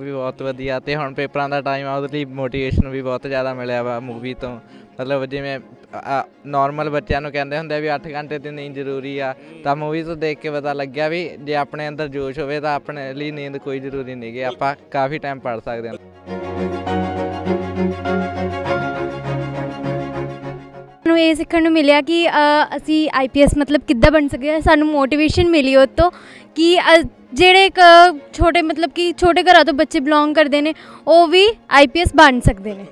भी बहुत वधिया ते हुण पेपरां दा टाइम आ उहदे लई मोटिवेशन भी बहुत ज़्यादा मिलिया वा मूवी तो। मतलब जिवें नॉर्मल बच्चों नूं कहंदे हुंदे भी 8 घंटे दी नींद जरूरी आ, तां मूवी तो देख के पता लग्या भी जे अपने अंदर जोश होवे तां अपने लई नींद कोई जरूरी नहीं गी, आपां काफ़ी टाइम पढ़ सकदे हां। ये सीखने को मिलिया कि असी IPS मतलब किद्दां बन सकते, सानू मोटिवेशन मिली उस तो कि जेड़े छोटे मतलब कि छोटे घरों तो बच्चे बिलोंग करते हैं वो भी IPS बन सकते हैं।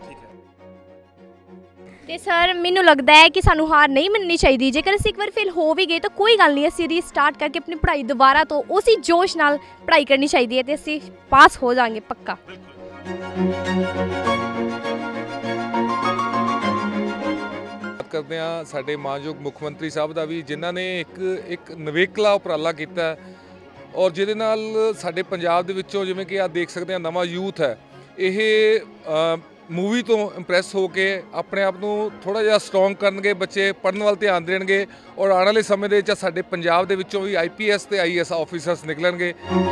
तो सर मैनू लगता है कि सानू हार नहीं मननी चाहिए, जेकर असीं एक बार फेल हो भी गए तो कोई गल नहीं, असीं रीस्टार्ट करके अपनी पढ़ाई दोबारा तो उसी जोश नाल पढ़ाई करनी चाहिए तो असीं पास हो जाएंगे पक्का। करते हैं साडे मानयोग मुख मंत्री साहब का भी, जिन्हों ने एक नवेकला उपराला किया और जिहदे नाल साडे पंजाब दे विचों जिवें कि आप देख सकते हैं नवा यूथ है, यह मूवी तो इंप्रैस होके अपने आप को थोड़ा जिहा स्ट्रोंग करनगे, बच्चे पढ़न वाल ध्यान देणगे और आने वाले समय दे विच साडे पंजाब दे विचों भी IPS ते IAS ऑफिसर्स निकलणगे।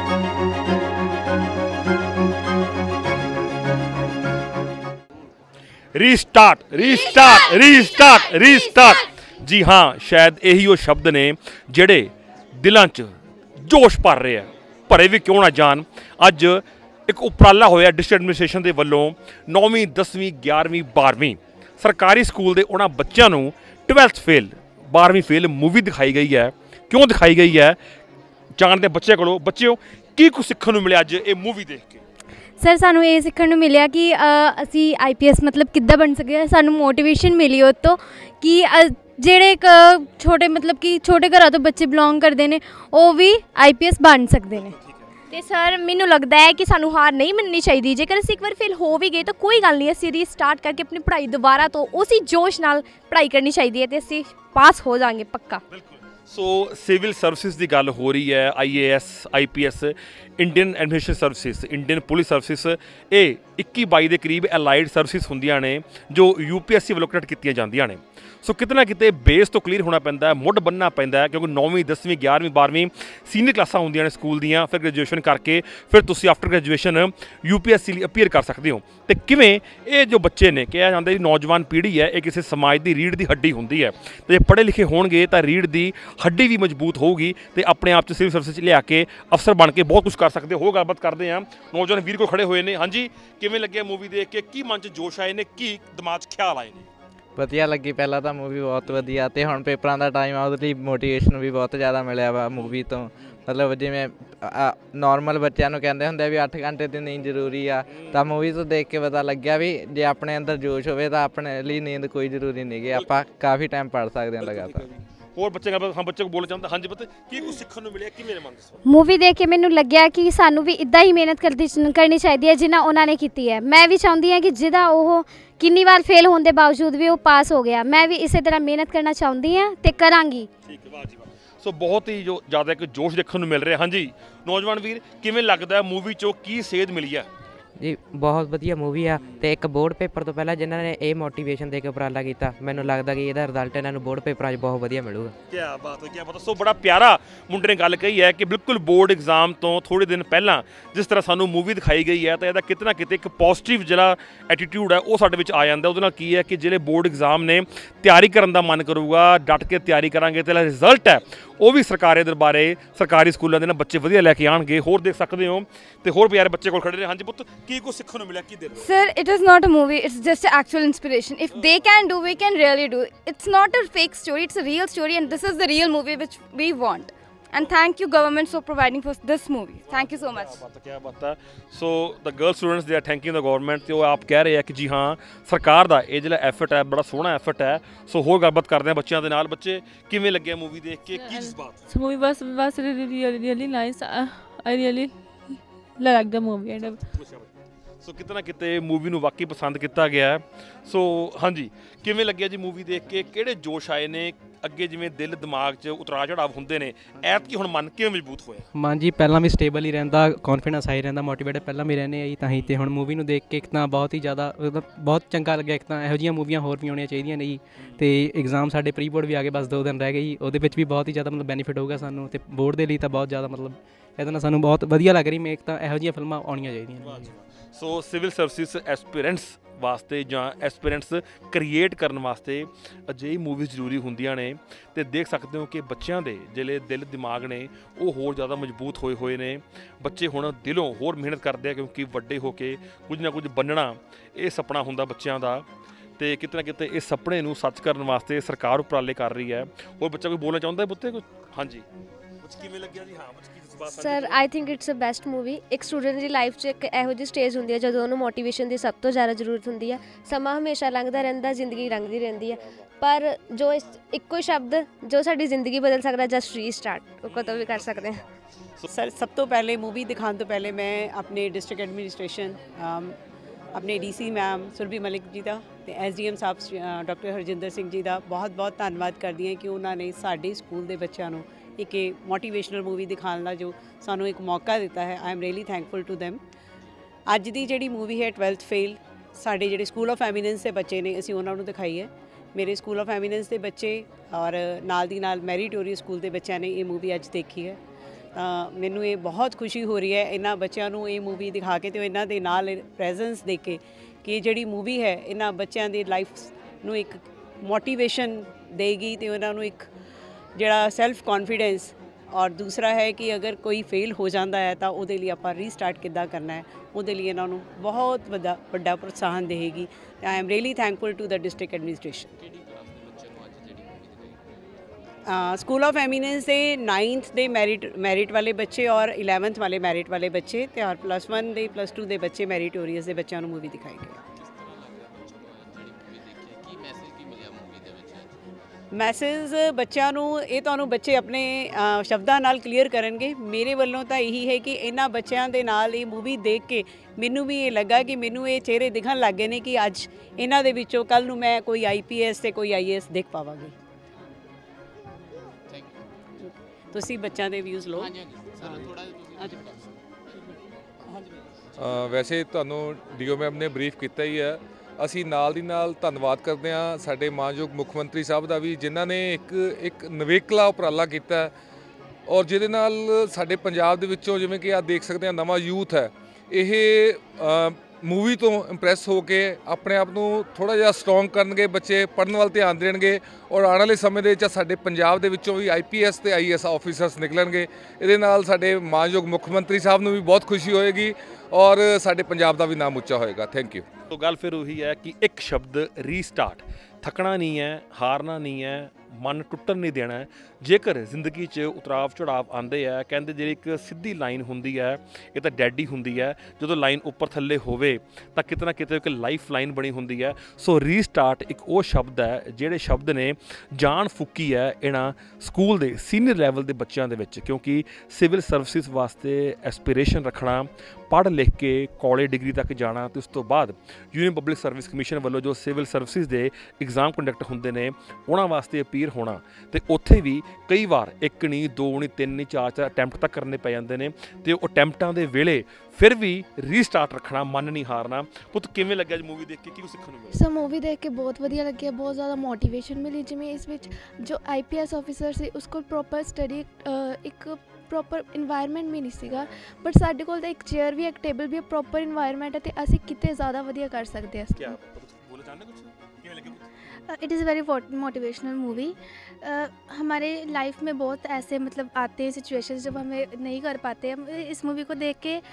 रीस्टार्ट रीस्टार्ट रीस्टार्ट रीस्टार्ट जी हाँ, शायद यही वो शब्द ने ਜਿਹੜੇ ਦਿਲਾਂ 'ਚ जोश भर रहे हैं, भरे भी क्यों ना जान। अज एक उपराला होया डिस्ट्रिक्ट एडमिनिस्ट्रेशन के वलों 9वीं 10वीं 11वीं 12वीं सरकारी स्कूल के उन्होंने बच्चों को 12th फेल 12वीं फेल मूवी दिखाई गई है। क्यों दिखाई गई है जानते बच्चे को, बच्चों की कुछ सीखने को मिले अज ये मूवी देख के। सर सानू ये सीखने को मिलिया कि असी IPS मतलब किद्दां बन सकते, सानू मोटिवेशन मिली उस तो कि जेड़े छोटे मतलब कि छोटे घरों तो बच्चे बिलोंग करते हैं वो भी IPS बन सकते हैं। तो सर मैनू लगता है कि सानू हार नहीं मननी चाहिए, जेकर असीं एक बार फेल हो भी गए तो कोई गल नहीं, असीं रीस्टार्ट करके अपनी पढ़ाई दोबारा तो उसी जोश नाल पढ़ाई करनी चाहिए तो असीं पास हो जाएंगे पक्का। सो सिविल सर्विस की गल हो रही है, IAS IPS Indian administration service, Indian police service, ये 21-22 के करीब एलाइड सर्विस होंदियां ने जो UPSC वालों क्रेडिट कीतियां जांदियां ने। सो कितना किते बेस तो क्लीयर होना पैंदा है, मुढ़ बनना पैंदा है, क्योंकि 9वीं 10वीं 11वीं 12वीं सीनियर क्लासां होंदियां ने स्कूल दियां, फिर ग्रेजुएशन करके फिर तुसीं आफ्टर ग्रेजुएशन UPSC अपीयर कर सकते हो। तो किवें ये जो बच्चे ने कहा जाता है नौजवान पीढ़ी है, ये किसी समाज की रीढ़ की हड्डी होंदी है, तो जे पढ़े लिखे होणगे तो रीढ़ की हड्डी भी मजबूत होगी तो अपने आप सिविल सर्विस लिया के अफसर बन के बहुत कुछ कर सकते हो। गलबात करते हैं नौजवान वीर को खड़े हुए हैं। हाँ जी, किवें लगे मूवी देख के, की मन च जोश आए ने, की दिमाग च ख्याल आए ने? वधिया लगी, पहला तो मूवी बहुत वधिया ते हुण पेपरां दा टाइम आ उहदे लई मोटिवेशन भी बहुत ज़्यादा मिलिया वा मूवी तो। मतलब जिवें नॉर्मल बच्चों नूं कहंदे हुंदे भी 8 घंटे दी नींद जरूरी आ, तां मूवी तो देख के पता लग्या भी जे अपने अंदर जोश होवे तां अपने लई नींद कोई जरूरी नहीं गी, आपां काफ़ी टाइम पढ़ सकदे हां लगातार। और बच्चे हाँ बच्चे को बोलना चाहता हाँ जी पता की कुछ सीखने को मिले कि मेरे मन मूवी देख के मैनू लग्या कि सानू भी इदा ही मेहनत करनी चाहिए है जिन्ना उन्होंने की है। मैं भी चाहती हाँ कि जिदा वो कितनी बार फेल होने के बावजूद भी वो पास हो गया, मैं भी इसी तरह मेहनत करना चाहती हाँ तो करांगी। सो बहुत ही जो ज़्यादा एक जोश देखने को मिल रहा है। हाँ जी नौजवान वीर, किवें लगदा है मूवी चो की सेध मिली है? जी बहुत वधिया मूवी आ ते एक बोर्ड पेपर तो पहले जिन्होंने ये मोटिवेशन दे के उपराला किया, मैनू लगता कि इसका रिजल्ट इन्होंने बोर्ड पेपर बहुत वधिया मिलूगा। क्या बात है, क्या बात है। सो बड़ा प्यारा मुंडे ने गल कही है कि बिल्कुल बोर्ड एग्जाम तो थोड़े दिन पहला जिस तरह सानू मूवी दिखाई गई है तो यदा कितना किते एक पॉजिटिव जिहड़ा एटीट्यूड है वो साडे विच आ जांदा। उहदे नाल की है कि जिहड़े बोर्ड एग्जाम ने तैयारी करन दा मन करूगा, डट के तैयारी करांगे तो रिजल्ट है वो भी सरकारी दरबारे सरकारी स्कूलों के बच्चे वधिया लैके आएंगे। होर देख सकते हो तो होर प्यारे बच्चे को खड़े ने। हाँ जी पुत्त, की कुछ सीखने को मिला की दे? Sir, it is not a movie, it's just an actual inspiration. If they can do, we can really do. It's not a fake story, it's a real story, and this is the real movie which we want. And thank you government for providing for this movie. Thank you so much. क्या बात है। So the girl students they are thanking the government, तो आप कह रहे हैं कि जी हाँ सरकार का ये जो एफर्ट है बड़ा सोहना एफर्ट है। सो होर गलबात करते हैं बच्चों के नाल। बच्चे किवें लगे मूवी देख के, की जज्बात? मूवी बस really nice. I really like the movie. ਸੋ ਕਿਤੇ ਨਾ ਕਿਤੇ ਮੂਵੀ ਨੂੰ ਵਾਕਈ ਪਸੰਦ ਕੀਤਾ ਗਿਆ ਹੈ। ਸੋ ਹਾਂਜੀ, ਕਿਵੇਂ ਲੱਗਿਆ ਜੀ ਮੂਵੀ ਦੇਖ ਕੇ? ਕਿਹੜੇ ਜੋਸ਼ ਆਏ ਨੇ ਅੱਗੇ? ਜਿਵੇਂ ਦਿਲ ਦਿਮਾਗ 'ਚ ਉਤਰਾਅ ਚੜਾਵ ਹੁੰਦੇ ਨੇ, ਐਤਕੀ ਹੁਣ ਮਨ ਕਿਵੇਂ ਮਜ਼ਬੂਤ ਹੋਇਆ? ਮਨ ਜੀ ਪਹਿਲਾਂ ਵੀ ਸਟੇਬਲ ਹੀ ਰਹਿੰਦਾ, ਕੌਨਫੀਡੈਂਸ ਹਾਈ ਰਹਿੰਦਾ, ਮੋਟੀਵੇਟਡ ਪਹਿਲਾਂ ਵੀ ਰਹਿੰਦੇ ਆ ਜੀ ਤਾਂ ਹੀ। ਤੇ ਹੁਣ ਮੂਵੀ ਨੂੰ ਦੇਖ ਕੇ ਇੱਕ ਤਾਂ ਬਹੁਤ ਹੀ ਜ਼ਿਆਦਾ ਬਹੁਤ ਚੰਗਾ ਲੱਗਿਆ। ਇੱਕ ਤਾਂ ਇਹੋ ਜਿਹੀਆਂ ਮੂਵੀਆਂ ਹੋਰ ਵੀ ਆਉਣੀਆਂ ਚਾਹੀਦੀਆਂ ਨੇ ਜੀ। ਤੇ ਐਗਜ਼ਾਮ ਸਾਡੇ ਪ੍ਰੀ ਬੋਰਡ ਵੀ ਆ ਗਏ, ਬਸ 2 ਦਿਨ ਰਹਿ ਗਏ ਜੀ। ਉਹਦੇ ਵਿੱਚ ਵੀ ਬਹੁਤ ਹੀ ਜ਼ਿਆਦਾ ਮਤਲਬ ਬੈਨੀਫਿਟ ਹੋਊਗਾ ਸਾਨੂੰ, ਤੇ ਬੋਰਡ ਦੇ ਲਈ ਤਾਂ ਬਹੁਤ ਜ਼ਿਆਦਾ ਮਤਲਬ ਇਹਦੇ ਨਾਲ ਸਾਨੂੰ ਬਹੁਤ ਵਧੀਆ ਲੱਗ ਰਹੀ। ਮੇਕ ਤਾਂ ਇਹੋ ਜਿਹੀਆਂ ਫਿਲਮਾਂ ਆਉਣੀਆਂ ਚਾਹੀਦੀਆਂ ਨੇ। ਸੋ ਸਿਵਲ ਸਰਵਿਸ ਐਸਪੀਰੈਂਟਸ ਵਾਸਤੇ ਜਾਂ ਐਸਪੀਰੈਂਟਸ ਕ੍ਰੀਏਟ ਕਰਨ ਵਾਸਤੇ ਅਜਿਹੀ ਮੂਵੀਜ਼ ਜ਼ਰੂਰੀ ਹੁੰਦੀਆਂ ਨੇ। ਤੇ ਦੇਖ ਸਕਦੇ ਹੋ ਕਿ ਬੱਚਿਆਂ ਦੇ ਜਿਹੜੇ ਦਿਲ ਦਿਮਾਗ ਨੇ ਉਹ ਹੋਰ ਜ਼ਿਆਦਾ ਮਜ਼ਬੂਤ ਹੋਏ ਹੋਏ ਨੇ। ਬੱਚੇ ਹੁਣ ਦਿਲੋਂ ਹੋਰ ਮਿਹਨਤ ਕਰਦੇ ਆ, ਕਿਉਂਕਿ ਵੱਡੇ ਹੋ ਕੇ ਕੁਝ ਨਾ ਕੁਝ ਬਣਨਾ ਇਹ ਸੁਪਨਾ ਹੁੰਦਾ ਬੱਚਿਆਂ ਦਾ। ਤੇ ਕਿਤੇ ਨਾ ਕਿਤੇ ਇਸ ਸੁਪਨੇ ਨੂੰ ਸੱਚ ਕਰਨ ਵਾਸਤੇ ਸਰਕਾਰ ਉਪਰਾਲੇ ਕਰ ਰਹੀ ਹੈ। ਹੋਰ ਬੱਚਾ ਕੋਈ ਬੋਲਣਾ ਚਾਹੁੰਦਾ ਪੁੱਤੇ ਕੁਝ? ਹਾਂਜੀ, ਕੁਝ ਕਿਵੇਂ ਲੱਗਿਆ ਜੀ? ਹਾਂ, sir I think it's a best movie. ਇੱਕ ਸਟੂਡੈਂਟ ਦੀ ਲਾਈਫ 'ਚ ਇੱਕ ਇਹੋ ਜਿਹੀ ਸਟੇਜ ਹੁੰਦੀ ਹੈ ਜਦੋਂ ਉਹਨੂੰ ਮੋਟੀਵੇਸ਼ਨ ਦੀ ਸਭ ਤੋਂ ਜ਼ਿਆਦਾ ਜ਼ਰੂਰਤ ਹੁੰਦੀ ਹੈ। ਸਮਾਂ ਹਮੇਸ਼ਾ ਲੰਘਦਾ ਰਹਿੰਦਾ, ਜ਼ਿੰਦਗੀ ਲੰਘਦੀ ਰਹਿੰਦੀ ਹੈ, ਪਰ ਜੋ ਇੱਕੋ ਸ਼ਬਦ ਜੋ ਸਾਡੀ ਜ਼ਿੰਦਗੀ ਬਦਲ ਸਕਦਾ, ਜਸਟ ਰੀਸਟਾਰਟ, ਉਹ ਕਦੋਂ ਵੀ ਕਰ ਸਕਦੇ ਹਾਂ। ਸਰ ਸਭ ਤੋਂ ਪਹਿਲੇ ਮੂਵੀ ਦਿਖਾਉਣ ਤੋਂ ਪਹਿਲੇ ਮੈਂ ਆਪਣੇ ਡਿਸਟ੍ਰਿਕਟ ਐਡਮਿਨਿਸਟ੍ਰੇਸ਼ਨ, ਆਪਣੇ ਡੀਸੀ ਮੈਮ ਸੁਰਭੀ ਮਲਿਕ ਜੀ ਦਾ ਤੇ ਐਸਡੀਐਮ ਸਾਹਿਬ ਡਾਕਟਰ ਹਰਜਿੰਦਰ ਸਿੰਘ ਜੀ ਦਾ ਬਹੁਤ ਬਹੁਤ ਧੰਨਵਾਦ ਕਰਦੀ ਹਾਂ ਕਿ ਉਹਨਾਂ ਨੇ ਸਾਡੇ ਸਕੂਲ ਦੇ ਬੱਚਿਆਂ ਨੂੰ ਇੱਕ ਮੋਟੀਵੇਸ਼ਨਲ ਮੂਵੀ ਦਿਖਾਉਣ ਦਾ ਜੋ ਸਾਨੂੰ ਇੱਕ ਮੌਕਾ ਦਿੱਤਾ ਹੈ। I am really thankful to them. ਅੱਜ ਦੀ ਜਿਹੜੀ ਮੂਵੀ ਹੈ 12th ਫੇਲ, ਸਾਡੇ ਜਿਹੜੇ ਸਕੂਲ ਆਫ ਐਮੀਨੈਂਸ ਦੇ ਬੱਚੇ ਨੇ, ਅਸੀਂ ਉਹਨਾਂ ਨੂੰ ਦਿਖਾਈ ਹੈ। ਮੇਰੇ ਸਕੂਲ ਆਫ ਐਮੀਨੈਂਸ ਦੇ ਬੱਚੇ ਔਰ ਨਾਲ ਦੀ ਨਾਲ ਮੈਰੀਟੋਰੀਅਸ ਸਕੂਲ ਦੇ ਬੱਚਿਆਂ ਨੇ ਇਹ ਮੂਵੀ ਅੱਜ ਦੇਖੀ ਹੈ। ਮੈਨੂੰ ਇਹ ਬਹੁਤ ਖੁਸ਼ੀ ਹੋ ਰਹੀ ਹੈ ਇਹਨਾਂ ਬੱਚਿਆਂ ਨੂੰ ਇਹ ਮੂਵੀ ਦਿਖਾ ਕੇ, ਤੇ ਇਹਨਾਂ ਦੇ ਨਾਲ ਪ੍ਰੈਜ਼ੈਂਸ ਦੇਖ ਕੇ ਕਿ ਜਿਹੜੀ ਮੂਵੀ ਹੈ ਇਹਨਾਂ ਬੱਚਿਆਂ ਦੀ ਲਾਈਫ ਨੂੰ ਇੱਕ ਮੋਟੀਵੇਸ਼ਨ ਦੇਗੀ ਤੇ ਉਹਨਾਂ ਨੂੰ ਇੱਕ ਜਿਹੜਾ ਸੈਲਫ ਕੌਨਫੀਡੈਂਸ। ਔਰ ਦੂਸਰਾ ਹੈ ਕਿ ਅਗਰ ਕੋਈ ਫੇਲ ਹੋ ਜਾਂਦਾ ਹੈ ਤਾਂ ਉਹਦੇ ਲਈ ਆਪਾਂ ਰੀਸਟਾਰਟ ਕਿੱਦਾਂ ਕਰਨਾ ਹੈ, ਉਹਦੇ ਲਈ ਇਹਨਾਂ ਨੂੰ ਬਹੁਤ ਵੱਡਾ ਪ੍ਰੋਤਸਾਹਨ ਦੇਗੀ। I am really thankful to the district administration. School of eminence ਦੇ 9th ਦੇ ਮੈਰਿਟ ਵਾਲੇ ਬੱਚੇ ਔਰ 11th ਵਾਲੇ ਮੈਰਿਟ ਵਾਲੇ ਬੱਚੇ ਤੇ ਔਰ +1 ਦੇ +2 ਦੇ ਬੱਚੇ ਮੈਰੀਟੋਰੀਅਸ ਦੇ ਬੱਚਿਆਂ ਨੂੰ ਮੂਵੀ ਦਿਖਾਈ ਗਈ। ਮੈਸੇਜ ਬੱਚਿਆਂ ਨੂੰ ਇਹ ਤੁਹਾਨੂੰ ਬੱਚੇ ਆਪਣੇ ਸ਼ਬਦਾਂ ਨਾਲ ਕਲੀਅਰ ਕਰਨਗੇ। ਮੇਰੇ ਵੱਲੋਂ ਤਾਂ ਇਹੀ ਹੈ ਕਿ ਇਹਨਾਂ ਬੱਚਿਆਂ ਦੇ ਨਾਲ ਇਹ ਮੂਵੀ ਦੇਖ ਕੇ ਮੈਨੂੰ ਵੀ ਇਹ ਲੱਗਾ ਕਿ ਮੈਨੂੰ ਇਹ ਚਿਹਰੇ ਦਿਖਣ ਲੱਗ ਗਏ ਨੇ ਕਿ ਅੱਜ ਇਹਨਾਂ ਦੇ ਵਿੱਚੋਂ ਕੱਲ੍ਹ ਨੂੰ ਮੈਂ ਕੋਈ IPS ਤੇ ਕੋਈ IAS ਦੇਖ ਪਾਵਾਂਗੀ। ਤੁਸੀਂ ਬੱਚਿਆਂ ਦੇ ਵਿਊਜ਼ ਲਓ। ਵੈਸੇ ਤੁਹਾਨੂੰ ਡੀਓ ਮੈਮ ਨੇ ਬਰੀਫ ਕੀਤਾ ਹੀ ਹੈ। ਅਸੀਂ ਨਾਲ ਦੀ ਨਾਲ ਧੰਨਵਾਦ ਕਰਦੇ ਹਾਂ ਸਾਡੇ ਮਾਨਯੋਗ ਮੁੱਖ ਮੰਤਰੀ ਸਾਹਿਬ ਦਾ ਵੀ, ਜਿਨ੍ਹਾਂ ਨੇ ਇੱਕ ਨਵੇਕਲਾ ਉਪਰਾਲਾ ਕੀਤਾ ਔਰ ਜਿਹਦੇ ਨਾਲ ਸਾਡੇ ਪੰਜਾਬ ਦੇ ਵਿੱਚੋਂ ਜਿਵੇਂ ਕਿ ਆਪ ਦੇਖ ਸਕਦੇ ਹਾਂ ਨਵਾਂ ਯੂਥ ਹੈ, ਇਹ ਮੂਵੀ ਤੋਂ ਇੰਪ੍ਰੈਸ ਹੋ ਕੇ ਆਪਣੇ ਆਪ ਨੂੰ ਥੋੜ੍ਹਾ ਜਿਹਾ ਸਟਰੋਂਗ ਕਰਨਗੇ। ਬੱਚੇ ਪੜ੍ਹਨ ਵੱਲ ਧਿਆਨ ਦੇਣਗੇ ਔਰ ਆਉਣ ਵਾਲੇ ਸਮੇਂ ਦੇ ਵਿੱਚ ਸਾਡੇ ਪੰਜਾਬ ਦੇ ਵਿੱਚੋਂ ਵੀ IPS ਤੇ IAS ਆਫੀਸਰਸ ਨਿਕਲਣਗੇ। ਇਹਦੇ ਨਾਲ ਸਾਡੇ ਮਾਨਯੋਗ ਮੁੱਖ ਮੰਤਰੀ ਸਾਹਿਬ ਨੂੰ ਵੀ ਬਹੁਤ ਖੁਸ਼ੀ ਹੋਏਗੀ ਔਰ ਸਾਡੇ ਪੰਜਾਬ ਦਾ ਵੀ ਨਾਮ ਉੱਚਾ ਹੋਏਗਾ। Thank you. ਤੋ ਗੱਲ ਫਿਰ ਉਹੀ ਹੈ ਕਿ ਇੱਕ ਸ਼ਬਦ ਰੀਸਟਾਰਟ। ਥੱਕਣਾ ਨਹੀਂ ਹੈ, ਹਾਰਨਾ ਨਹੀਂ ਹੈ, ਮਨ ਟੁੱਟਣ ਨਹੀਂ ਦੇਣਾ ਹੈ। ਜੇਕਰ ਜ਼ਿੰਦਗੀ 'ਚ ਉਤਰਾਵ ਚੜਾਵ ਆਉਂਦੇ ਆ, ਕਹਿੰਦੇ ਜਿਹੜੀ ਇੱਕ ਸਿੱਧੀ ਲਾਈਨ ਹੁੰਦੀ ਹੈ ਇਹ ਤਾਂ ਡੈਡ ਹੀ ਹੁੰਦੀ ਹੈ। ਜਦੋਂ ਲਾਈਨ ਉੱਪਰ ਥੱਲੇ ਹੋਵੇ ਤਾਂ ਕਿਤੇ ਨਾ ਕਿਤੇ ਇੱਕ ਲਾਈਫ ਲਾਈਨ ਬਣੀ ਹੁੰਦੀ ਹੈ। ਸੋ ਰੀਸਟਾਰਟ ਇੱਕ ਉਹ ਸ਼ਬਦ ਹੈ ਜਿਹੜੇ ਸ਼ਬਦ ਨੇ ਜਾਨ ਫੂਕੀ ਹੈ ਇਹਨਾਂ ਸਕੂਲ ਦੇ ਸੀਨੀਅਰ ਲੈਵਲ ਦੇ ਬੱਚਿਆਂ ਦੇ ਵਿੱਚ, ਕਿਉਂਕਿ ਸਿਵਲ ਸਰਵਿਸਿਜ਼ ਵਾਸਤੇ ਐਸਪੀਰੇਸ਼ਨ ਰੱਖਣਾ, ਪੜ੍ਹ ਲਿਖ ਕੇ ਕਾਲਜ ਡਿਗਰੀ ਤੱਕ ਜਾਣਾ ਤੇ ਉਸ ਤੋਂ ਬਾਅਦ ਯੂਨੀਅਨ ਪਬਲਿਕ ਸਰਵਿਸ ਕਮਿਸ਼ਨ ਵੱਲੋਂ ਜੋ ਸਿਵਲ ਸਰਵਿਸਿਜ਼ ਦੇ ਐਗਜ਼ਾਮ ਕੰਡਕਟ ਹੁੰਦੇ ਨੇ ਉਹਨਾਂ ਵਾਸਤੇ ਅਪੀਅਰ ਹੋਣਾ, ਤੇ ਉੱਥੇ ਵੀ ਕਈ ਵਾਰ 1 ਨਹੀਂ 2 ਨਹੀਂ 3 ਨਹੀਂ 4 ਅਟੈਂਪਟ ਤੱਕ ਕਰਨੇ ਪੈ ਜਾਂਦੇ ਨੇ। ਤੇ ਉਹ ਅਟੈਂਪਟਾਂ ਦੇ ਵੇਲੇ ਫਿਰ ਵੀ ਰੀਸਟਾਰਟ ਰੱਖਣਾ, ਮਨ ਨਹੀਂ ਹਾਰਨਾ। ਪੁੱਤ ਕਿਵੇਂ ਲੱਗਿਆ ਜੀ ਮੂਵੀ ਦੇਖ ਕੇ, ਕੀ ਕੁਝ ਸਿੱਖਣ ਨੂੰ ਮਿਲਿਆ? ਸਰ ਮੂਵੀ ਦੇਖ ਕੇ ਬਹੁਤ ਵਧੀਆ ਲੱਗਿਆ, ਬਹੁਤ ਜ਼ਿਆਦਾ ਮੋਟੀਵੇਸ਼ਨ ਮਿਲੀ। ਜਿਵੇਂ ਇਸ ਵਿੱਚ ਜੋ IPS ਆਫਿਸਰ ਸੀ ਉਸ ਕੋਲ ਪ੍ਰੋਪਰ ਸਟੱਡੀ, ਇੱਕ ਪ੍ਰੋਪਰ ਇਨਵਾਇਰਮੈਂਟ ਵੀ ਨਹੀਂ ਸੀਗਾ, ਬਟ ਸਾਡੇ ਕੋਲ ਤਾਂ ਇੱਕ ਚੇਅਰ ਵੀ, ਇੱਕ ਟੇਬਲ ਵੀ, ਪ੍ਰੋਪਰ ਇਨਵਾਇਰਮੈਂਟ ਹੈ ਤੇ ਅਸੀਂ ਕਿਤੇ ਜ਼ਿਆਦਾ ਵਧੀਆ ਕਰ ਸਕਦੇ ਹਾਂ। ਕੀ ਬੋਲਣਾ ਚਾਹੁੰਦੇ ਕੁਝ? ਕਿਵੇਂ ਲੱਗਿਆ? It is very motivational movie. हमारे लाइफ में बहुत ऐसे मतलब आते हैं सिचुएशंस जब हमें नहीं कर पाते। हम इस मूवी को देख के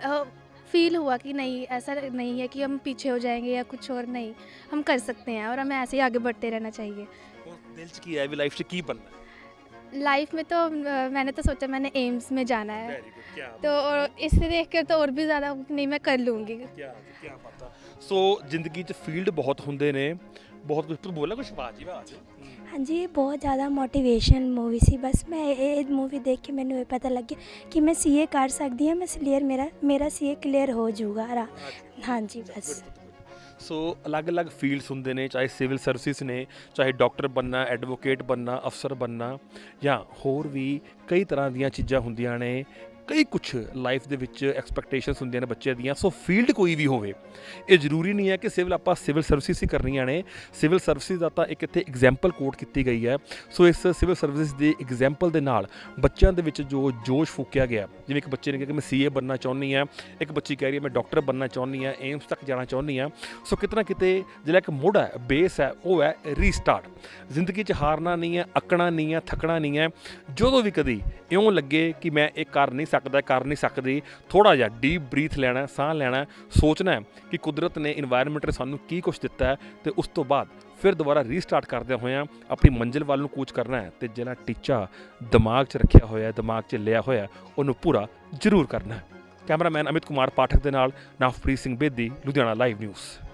फील हुआ कि नहीं, ऐसा नहीं है कि हम पीछे हो जाएंगे या कुछ और, नहीं, हम कर सकते हैं और हमें ऐसे ही आगे बढ़ते रहना चाहिए। दिल च की है भी लाइफ से की बनना है? लाइफ में तो मैंने तो सोचा मैंने एम्स में जाना है, तो इससे देख कर तो और भी ज़्यादा नहीं मैं कर लूँगी। क्या बात है। सो जिंदगी च फील्ड बहुत होंदे ने, बहुत कुछ। बोला कुछ आवाज़ ही आवाज़ हाँ जी, ये बहुत ज़्यादा मोटिवेशन मूवी सी। बस मैं ये मूवी देख के मैंने ये पता लग गया कि मैं सीए कर सकती हूँ, मैं क्लीयर मेरा सीए क्लीयर हो जाऊगा। हाँ जी, बस। ਸੋ ਅਲੱਗ-ਅਲੱਗ ਫੀਲਡਸ ਹੁੰਦੇ ਨੇ, ਚਾਹੇ ਸਿਵਲ ਸਰਵਿਸਿਜ਼ ਨੇ, ਚਾਹੇ ਡਾਕਟਰ ਬਣਨਾ, ਐਡਵੋਕੇਟ ਬਣਨਾ, ਅਫਸਰ ਬਣਨਾ, ਜਾਂ ਹੋਰ ਵੀ ਕਈ ਤਰ੍ਹਾਂ ਦੀਆਂ ਚੀਜ਼ਾਂ ਹੁੰਦੀਆਂ ਨੇ। ਕਈ ਕੁਛ ਲਾਈਫ ਦੇ ਵਿੱਚ ਐਕਸਪੈਕਟੇਸ਼ਨਸ ਹੁੰਦੀਆਂ ਨੇ ਬੱਚਿਆਂ ਦੀਆਂ। ਸੋ ਫੀਲਡ ਕੋਈ ਵੀ ਹੋਵੇ, ਇਹ ਜ਼ਰੂਰੀ ਨਹੀਂ ਹੈ ਕਿ ਆਪਾਂ ਸਿਵਲ ਸਰਵਿਸਿਜ਼ ਹੀ ਕਰਨੀਆਂ ਨੇ। ਸਿਵਲ ਸਰਵਿਸਿਜ਼ ਦਾ ਤਾਂ ਇੱਕ ਇੱਥੇ ਐਗਜ਼ਾਮਪਲ ਕੋਟ ਕੀਤੀ ਗਈ ਹੈ। ਸੋ ਇਸ ਸਿਵਲ ਸਰਵਿਸਿਜ਼ ਦੇ ਐਗਜ਼ਾਮਪਲ ਦੇ ਨਾਲ ਬੱਚਿਆਂ ਦੇ ਵਿੱਚ ਜੋ ਜੋਸ਼ ਫੂਕਿਆ ਗਿਆ, ਜਿਵੇਂ ਇੱਕ ਬੱਚੇ ਨੇ ਕਿਹਾ ਕਿ ਮੈਂ ਸੀਏ ਬਣਨਾ ਚਾਹੁੰਦੀ ਹਾਂ, ਇੱਕ ਬੱਚੀ ਕਹਿ ਰਹੀ ਹੈ ਮੈਂ ਡਾਕਟਰ ਬਣਨਾ ਚਾਹੁੰਦੀ ਹਾਂ, ਏਮਸ ਤੱਕ ਜਾਣਾ ਚਾਹੁੰਦੀ ਹਾਂ। ਸੋ ਕਿਤੇ ਨਾ ਕਿਤੇ ਜਿਹੜਾ ਇੱਕ ਮੁੱਢ ਹੈ, ਬੇਸ ਹੈ, ਉਹ ਹੈ ਰੀਸਟਾਰਟ। ਜ਼ਿੰਦਗੀ 'ਚ ਹਾਰਨਾ ਨਹੀਂ ਹੈ, ਅੱਕਣਾ ਨਹੀਂ ਹੈ, ਥੱਕਣਾ ਨਹੀਂ ਹੈ। ਜਦੋਂ ਵੀ ਕਦੀ ਇਉਂ ਲੱਗੇ ਕਿ ਮੈਂ ਇਹ ਕਰ ਨਹੀਂ ਸਕਦੀ, ਥੋੜ੍ਹਾ ਜਿਹਾ ਡੀਪ ਬਰੀਥ ਲੈਣਾ, ਸਾਹ ਲੈਣਾ, ਸੋਚਣਾ ਕਿ ਕੁਦਰਤ ਨੇ, ਇਨਵਾਇਰਨਮੈਂਟ ਨੇ ਸਾਨੂੰ ਕੀ ਕੁਛ ਦਿੱਤਾ ਹੈ, ਅਤੇ ਉਸ ਤੋਂ ਬਾਅਦ ਫਿਰ ਦੁਬਾਰਾ ਰੀਸਟਾਰਟ ਕਰਦਿਆਂ ਹੋਇਆਂ ਆਪਣੀ ਮੰਜ਼ਿਲ ਵੱਲ ਨੂੰ ਕੂਚ ਕਰਨਾ ਹੈ। ਅਤੇ ਜਿਹੜਾ ਟੀਚਾ ਦਿਮਾਗ 'ਚ ਰੱਖਿਆ ਹੋਇਆ, ਦਿਮਾਗ 'ਚ ਲਿਆ ਹੋਇਆ, ਉਹਨੂੰ ਪੂਰਾ ਜ਼ਰੂਰ ਕਰਨਾ ਹੈ। ਕੈਮਰਾਮੈਨ ਅਮਿਤ ਕੁਮਾਰ ਪਾਠਕ ਦੇ ਨਾਲ ਨਵਪ੍ਰੀਤ ਸਿੰਘ ਬੇਦੀ, ਲੁਧਿਆਣਾ ਲਾਈਵ ਨਿਊਜ਼।